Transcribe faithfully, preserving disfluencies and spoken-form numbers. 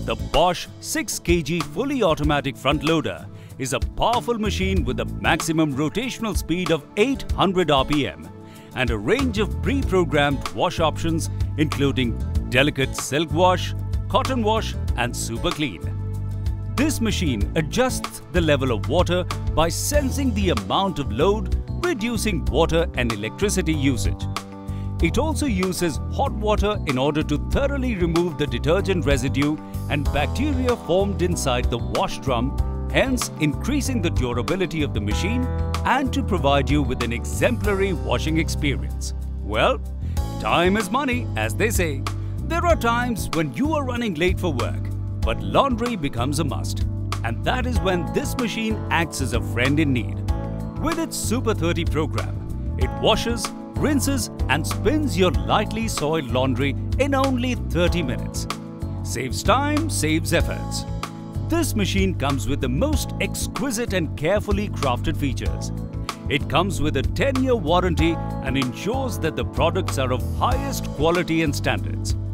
The Bosch six kilogram fully automatic front loader is a powerful machine with a maximum rotational speed of eight hundred R P M and a range of pre-programmed wash options including delicate silk wash, cotton wash and super clean. This machine adjusts the level of water by sensing the amount of load, reducing water and electricity usage. It also uses hot water in order to thoroughly remove the detergent residue and bacteria formed inside the wash drum, hence increasing the durability of the machine and to provide you with an exemplary washing experience. Well, time is money, as they say. There are times when you are running late for work, but laundry becomes a must. And that is when this machine acts as a friend in need. With its Super thirty program, it washes, rinses and spins your lightly soiled laundry in only thirty minutes. Saves time, saves efforts. This machine comes with the most exquisite and carefully crafted features. It comes with a ten year warranty and ensures that the products are of highest quality and standards.